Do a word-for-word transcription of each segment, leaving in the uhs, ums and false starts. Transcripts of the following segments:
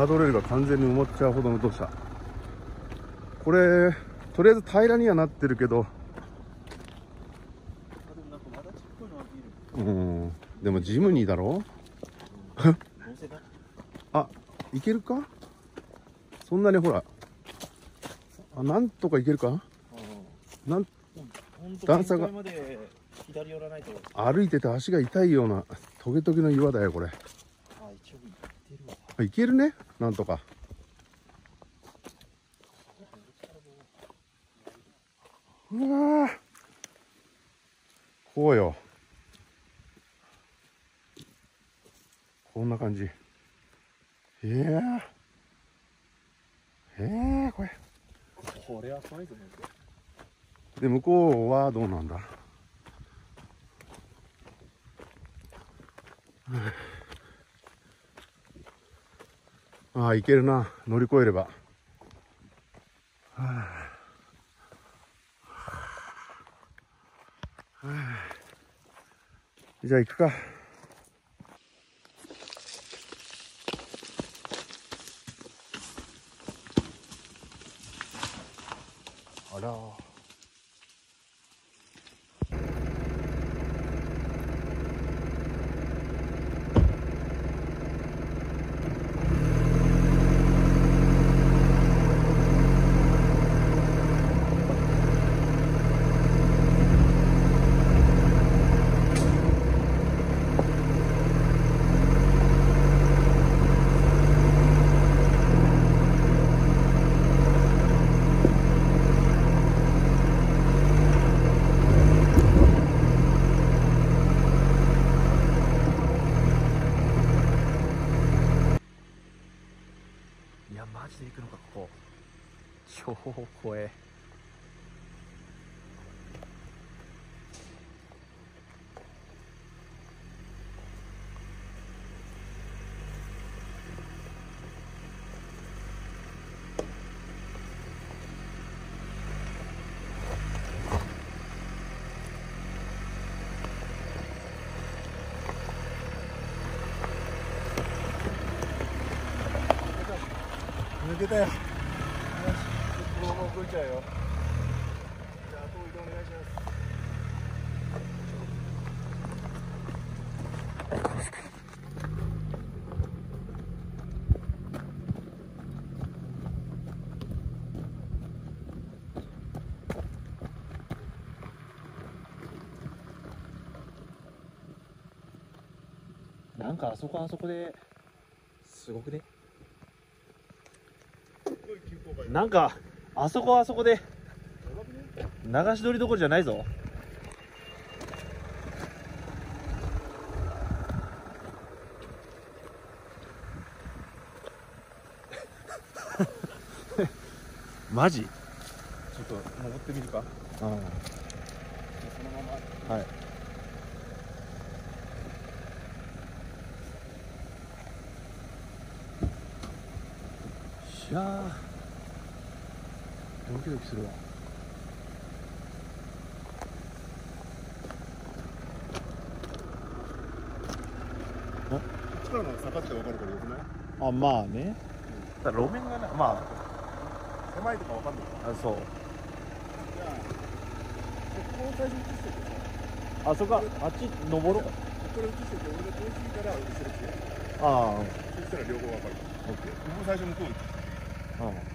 ガードレールが完全に埋まっちゃうほどの土砂。これとりあえず平らにはなってるけど、うん、でもジムニーだろあ、いけるか。そんなにほら、あ、なんとかいけるか。なん段差が歩いてて足が痛いようなトゲトゲの岩だよこれ。いけるね、なんとか。うわー、こうよ、こんな感じ。いやー、えー、これこれは怖いぞね。 で向こうはどうなんだ。ああ、いけるな、乗り越えれば。はあはあ、じゃあ行くか。あら、 いやマジで行くのかここ。超怖え。 抜けたよ。よし、このまま動いちゃうよ。じゃあ、後移動お願いします。 なんかあそこあそこですごくね。なんかあそこあそこで流し撮りどころじゃないぞ。マジ？ちょっと登ってみるか。 ああ、 そのまま。 はい。いやー、ドキドキするわ。 あ、こっちからの坂って分かるからよくない？ あ、まあね。だ路面がな、まあ狭いとか分かんない。 あ、あ、そう。 じゃあ、ここを最初に移しててあそこ、あっち登ろう。 これ移してて、俺が通り過ぎたら後ろ来て。 ああ、 そしたら両方分かる。 オッケー。 ここ最初向こうに。 ああ。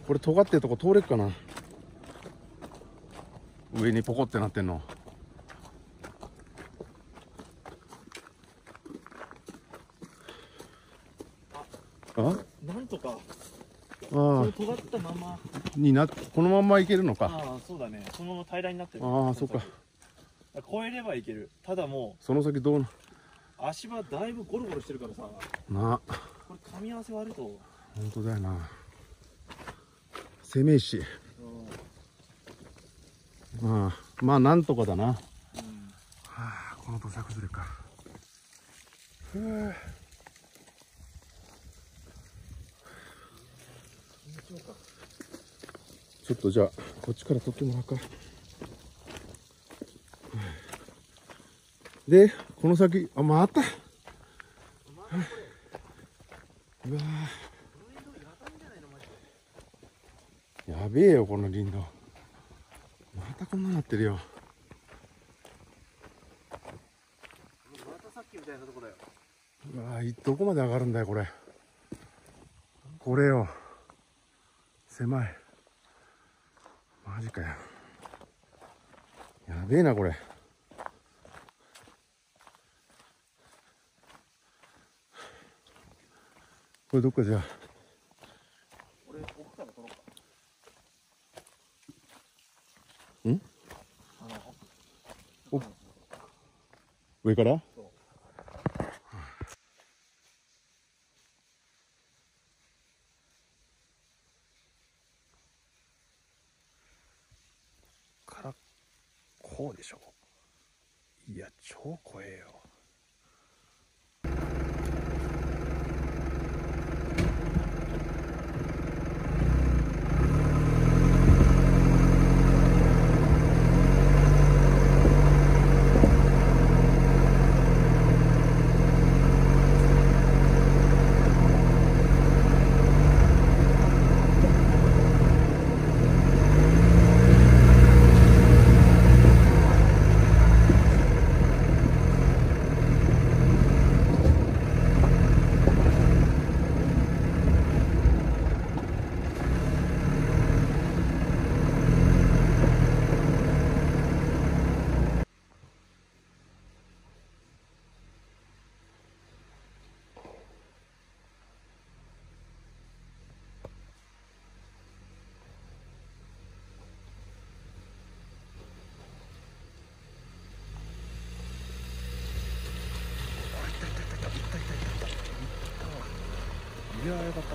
これ尖ってるとこ通れっかな。上にポコってなってんの。あ、 なんとか、 あこあの尖ったまま。 にな、このまんまいけるのか。 ああ、そうだね。そのまま平らになってる。 ああ、そっか。 越えればいける。ただもその先どうな、 う、足場だいぶゴロゴロしてるからさ、 な、 これ噛み合わせ悪いと。 本当だよな。攻め石。まあ、まあ、なんとかだな。 うん。 はあ、この土砂崩れか。ふう。ちょっとじゃあ、こっちから取ってもらおうか。で、この先、あ、また。うわー、やべえよ、この林道。またこんなになってるよ。 またさっきみたいなとこだよ。 うわー、どこまで上がるんだよ、これ。これよ。狭い。マジかよ。やべえな、これ。これどっかじゃあ。 俺、奥から取ろうか。 ん？ あの、 お、上から？ そう。 からこうでしょ。いや、超怖えよ。いやー、よかった。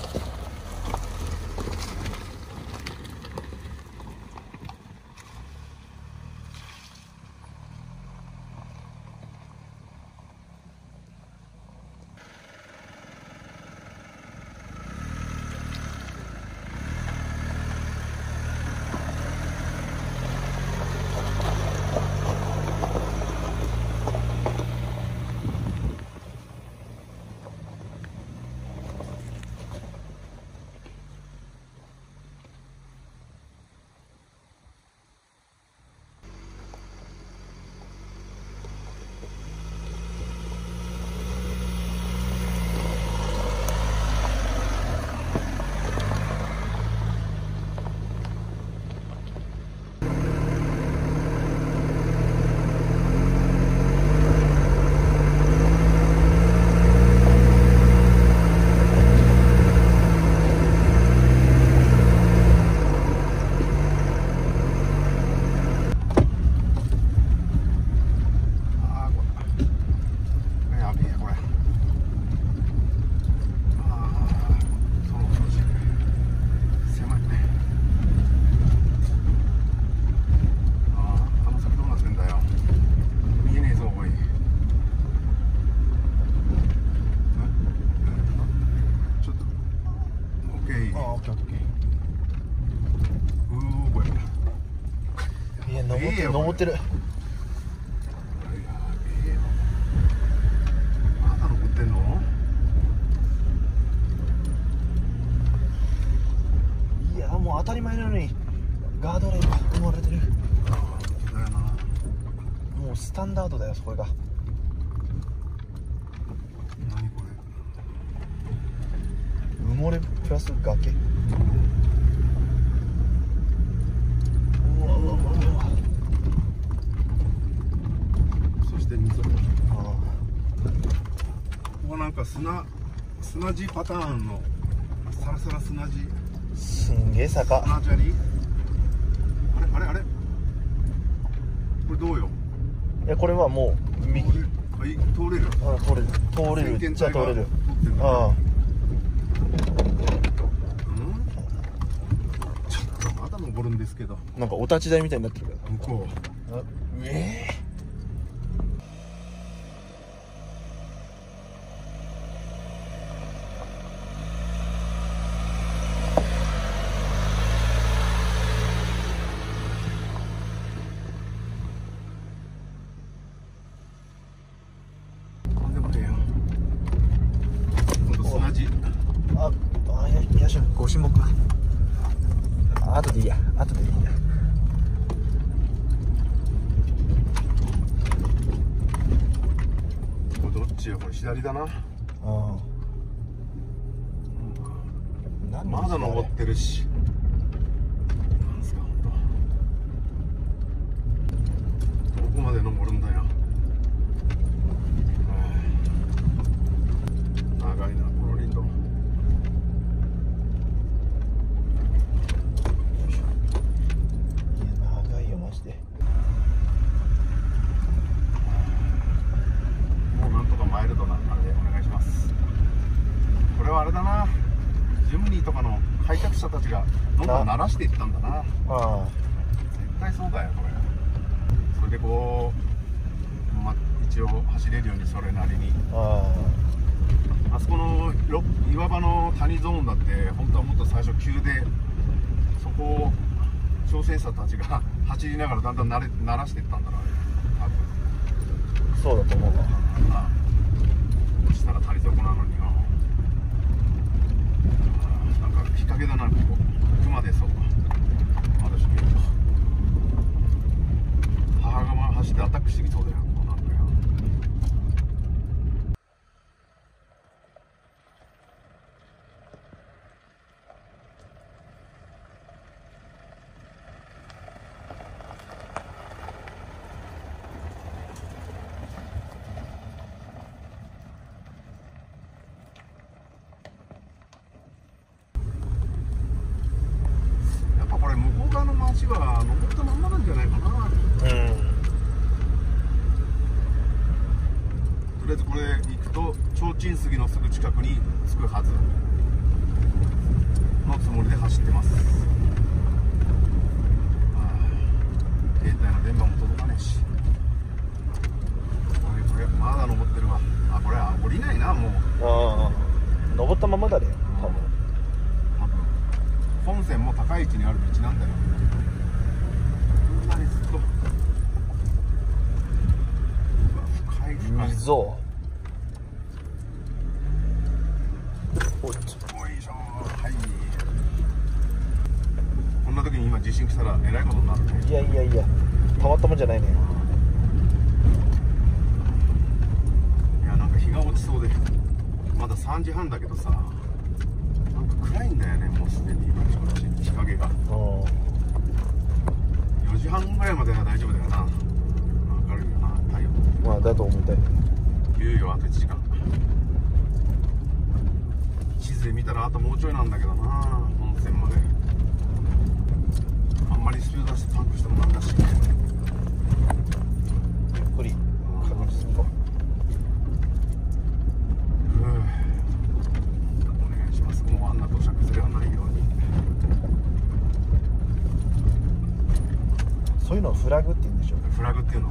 登ってる。 まだ登ってんの？ いや、もう当たり前なのにガードレールが埋もれてる。もうスタンダードだよ、それが。 何これ？ 埋もれプラス崖。 そして溝。ここなんか砂砂地パターンのサラサラ砂地。 すんげえ坂。 砂砂利。あれあれあれ。これどうよ。 いやこれはもう右。 通れる。 あ通れる通れる。じゃあ通れる。ああ。 ちょっとまだ登るんですけど。 なんかお立ち台みたいになってるけど。 向こう。 あええあ、あ、よいしょ、ご神木が。あとでいいや、あとでいいや。 これどっちや、これ左だな。 ああ。 まだ登ってるし。なんすか、ほんと。どこまで登るんだよ。長いな、この林道。 長いよマジで。 もうなんとかマイルドなあれでお願いします。これはあれだな、ジムニーとかの開拓者たちがどんどん鳴らしていったんだな。 ああ絶対そうだよこれ。それでこう、ま、一応走れるようにそれなりに。 ああそこの岩場の谷ゾーンだって本当はもっと最初急で、そこを挑戦者たちが走りながらだんだん慣れ慣らしていったんだろうね、 あそうだと思うわ。 ああ、したら谷底なのにな。なんか日陰だな、ここ熊で。そうまだし見ると母釜走ってアタックしてきそうだよ。こうなんかよ。これ向こう側の町は登ったまんまなんじゃないかな。うん。とりあえずこれ行くと提灯杉のすぐ近くに着くはずのつもりで走ってます。携帯の電波も届かねえし。これこれまだ登ってるわ。あ、これは降りないな、もう。 ああ登ったままだね多分。 本線も高い位置にある道なんだよ。こんなにずっと深い深い溝。おっとおいしょ。はい。こんな時に今地震来たらえらいことになるね。 いやいやいやたまったもんじゃないね。 いやなんか日が落ちそうで、まださんじはんだけどさ、なんか暗いんだよね、もうすでに。日陰がよじはんぐらいまでは大丈夫だよな。明るいよな、太陽。 まあだと思いたい。 いよいよあといちじかん。地図で見たらあともうちょいなんだけどな、本線まで。あんまりスピード出してパンクしてもなんだし。 ゆっくり確実に行こう。お願いします。もうあんな土砂崩れはないように。 そういうのをフラグって言うんでしょ。 フラグっていうの。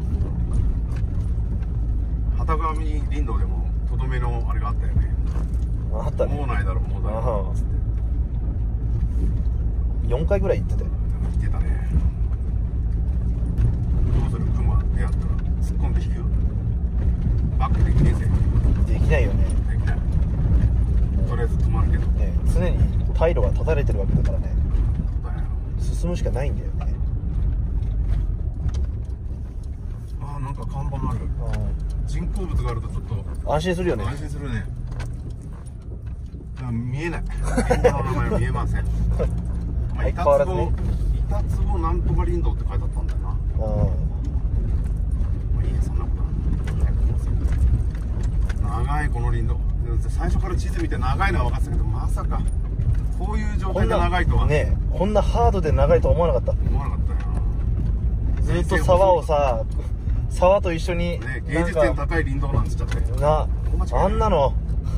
旗上林道でもとどめのあれがあったよね。 あったね。 もうないだろ、もうないだろっつってよんかいぐらい行ってたよ。 言ってたね。どうする、熊出会ったら突っ込んで引く。バックできねえぜ。 できないよね。 できない。とりあえず止まるけどね常に退路が断たれてるわけだからね。 だよ。 進むしかないんだよね。 ああ、なんか看板ある。人工物があるとちょっと安心するよね。 安心するね。 見えない。林道の名前は見えません。まあ、 相変わらずね。 板坪なんとか林道って書いてあったんだよな。 あまあいいね、そんなことは。長いこの林道。最初から地図見て長いのは分かってたけど、まさかこういう状態で長いとはね。こんなハードで長いとは思わなかった。 思わなかったよ。 ずっと沢をさ、沢と一緒にね、芸術点高い林道なんつっちゃってな、あんなの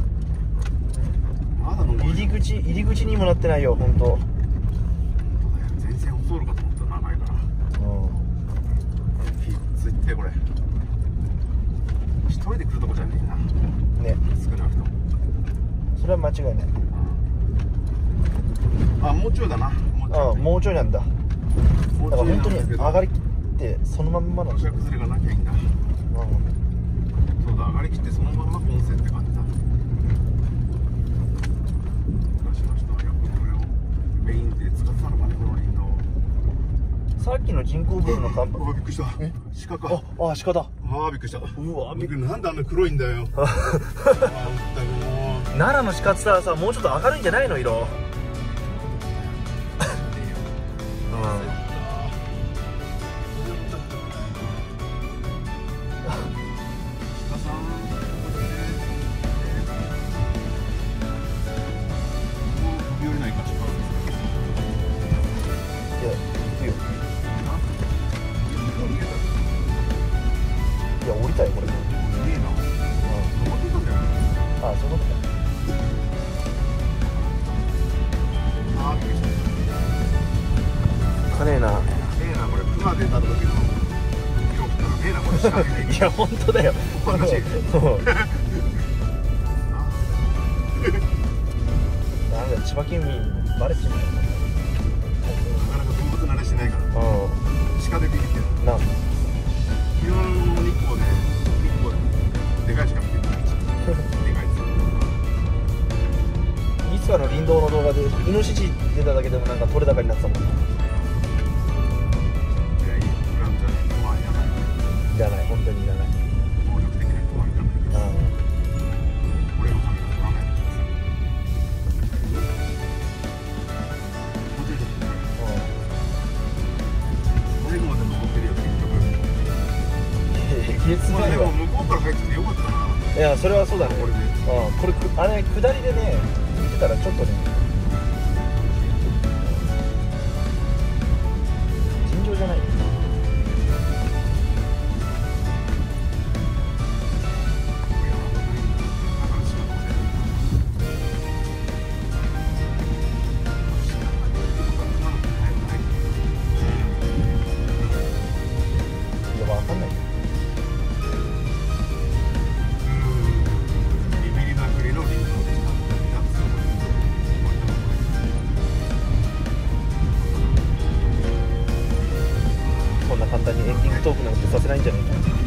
まだ入り口入り口にもなってないよ、本当。 全然遅いかと思った長いから。 うん。 きついってこれ。一人で来るとこじゃねえな。 ね。 少なくとも。 それは間違いない。 あ、もうちょいだな。もうちょい。 ああ、もうちょいなんだ。だから本当に上がりきってそのまんまなんだ。 土砂崩れがなきゃいいんだ。そうだ、上がりきってそのまんま本線って感じだ。昔の人はよくこれをメインで使ってたのかね、この林道。 さっきの人工物の看板。 あ、びっくりした。鹿か。 あ、あ、鹿だ。 ああ、びっくりした。 うわ、びっくり。 なんであんな黒いんだよ。ああ、 奈良の鹿ってさ、さ、もうちょっと明るいんじゃないの色。いや、降りたよ、これ。いいな。ああ、そういうことか。かねえな。 ねえな、これ、熊出た時の色ったらねえな、これ、知らない。 いや、本当だよ。 おかしい。 なんだ、千葉県民バレちまう。 なかなか動物慣れしないから。 うん。 鹿出てきてる。 な。 昨日の日光で、日光で、でかい鹿見てる。でかいです。 いつかの林道の動画で、イノシシ出ただけでもなんか取れ高になってたもん。いや、いい。ブランドじゃない。まあ、いらない。 らない、本当にいらない。 暴力的な人はいらないです。 あ俺のためには取らないでください。もうちょいだ。最後まで登ってるよ、結局。 えげつまあ、でないわ。 も向こうから入ってきてよかったな。 いや、それはそうだね。 これで。 ああ、これく、あれ下りでね、見てたらちょっとね、尋常じゃない。いや、わかんないよ。 ビビりまくりの林道でした。 こんな簡単にエンディングトークなんてさせないんじゃないかな。